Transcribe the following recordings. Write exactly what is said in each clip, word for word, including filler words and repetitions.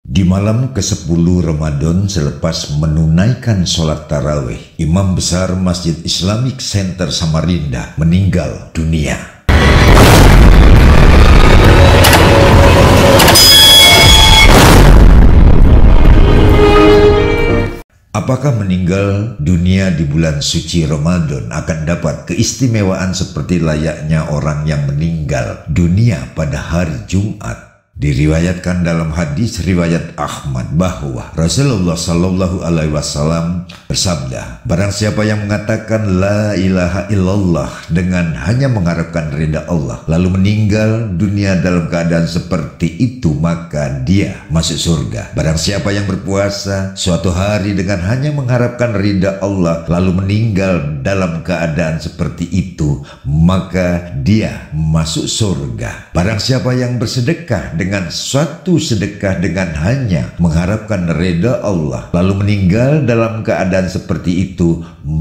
Di malam kesepuluh Ramadan selepas menunaikan sholat tarawih, Imam Besar Masjid Islamic Center Samarinda meninggal dunia. Apakah meninggal dunia di bulan suci Ramadan akan dapat keistimewaan seperti layaknya orang yang meninggal dunia pada hari Jumat? Diriwayatkan dalam hadis riwayat Ahmad bahwa Rasulullah Shallallahu Alaihi Wasallam bersabda, barang siapa yang mengatakan la ilaha illallah dengan hanya mengharapkan ridha Allah lalu meninggal dunia dalam keadaan seperti itu, maka dia masuk surga. Barang siapa yang berpuasa suatu hari dengan hanya mengharapkan ridha Allah lalu meninggal dalam keadaan seperti itu, maka dia masuk surga. Barang siapa yang bersedekah dengan suatu sedekah dengan hanya mengharapkan ridha Allah lalu meninggal dalam keadaan seperti itu,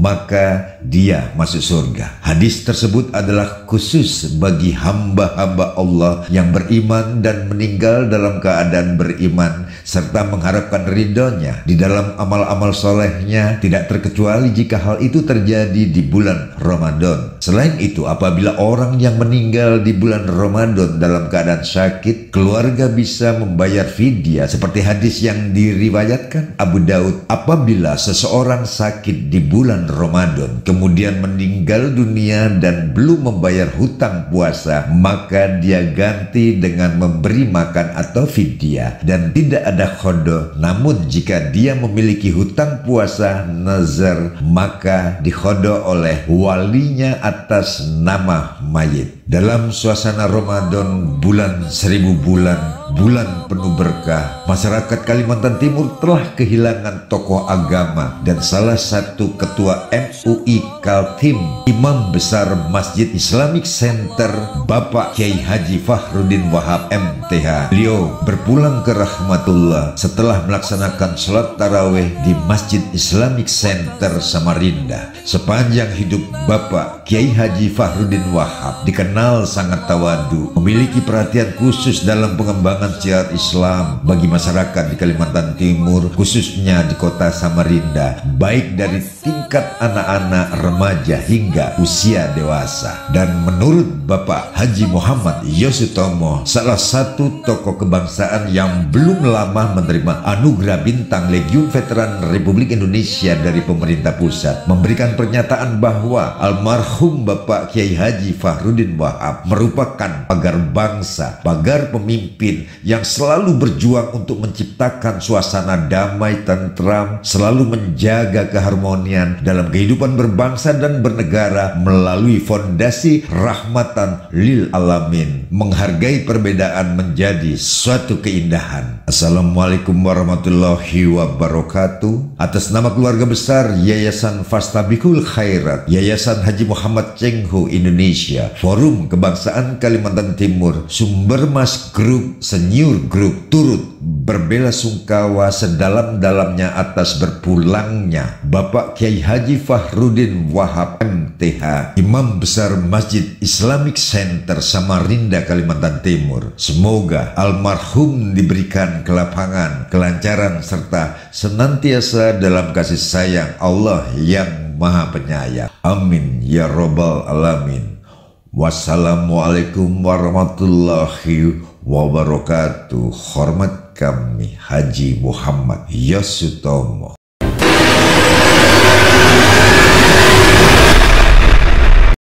maka dia masuk surga. Hadis tersebut adalah khusus bagi hamba-hamba Allah yang beriman dan meninggal dalam keadaan beriman serta mengharapkan ridhonya di dalam amal-amal solehnya, tidak terkecuali jika hal itu terjadi di bulan Ramadan. Selain itu, apabila orang yang meninggal di bulan Ramadan dalam keadaan sakit, keluarga bisa membayar fidyah seperti hadis yang diriwayatkan Abu Daud. Apabila seseorang sakit di bulan Ramadan kemudian meninggal dunia dan belum membayar hutang puasa, maka dia ganti dengan memberi makan atau fidyah dan tidak ada khodo. Namun jika dia memiliki hutang puasa nazar, maka dikhodo oleh walinya atas nama mayit. Dalam suasana Ramadan, bulan seribu bulan, bulan penuh berkah, masyarakat Kalimantan Timur telah kehilangan tokoh agama dan salah satu ketua M U I Kaltim, Imam Besar Masjid Islamic Center, Bapak Kiai Haji Fahrudin Wahab M T H. Beliau berpulang ke rahmatullah setelah melaksanakan sholat tarawih di Masjid Islamic Center Samarinda. Sepanjang hidup Bapak Kiai Haji Fahrudin Wahab dikenal sangat tawadu, memiliki perhatian khusus dalam pengembangan syiar Islam bagi masyarakat di Kalimantan Timur, khususnya di kota Samarinda, baik dari tingkat anak-anak, remaja hingga usia dewasa. Dan menurut Bapak Haji Muhammad Yosutomo, salah satu tokoh kebangsaan yang belum lama menerima anugerah bintang Legiun Veteran Republik Indonesia dari pemerintah pusat, memberikan pernyataan bahwa almarhum Bapak Kiai Haji Fahrudin Wahab merupakan pagar bangsa, pagar pemimpin yang selalu berjuang untuk menciptakan suasana damai tentram, selalu menjaga keharmonian dalam kehidupan berbangsa dan bernegara melalui fondasi rahmatan lil alamin, menghargai perbedaan menjadi suatu keindahan. Assalamualaikum warahmatullahi wabarakatuh. Atas nama keluarga besar Yayasan Fastabikul Khairat, Yayasan Haji Muhammad Cengho Indonesia, Forum Kebangsaan Kalimantan Timur, Sumbermas Group, Senior Group turut berbela sungkawa sedalam-dalamnya atas berpulangnya Bapak Kiai Haji Fahrudin Wahab M T H, Imam Besar Masjid Islamic Center Samarinda, Kalimantan Timur. Semoga almarhum diberikan kelapangan, kelancaran, serta senantiasa dalam kasih sayang Allah yang Maha Penyayang. Amin ya robbal alamin. Wassalamualaikum warahmatullahi wabarakatuh. Hormat kami Haji Muhammad Yosutomo.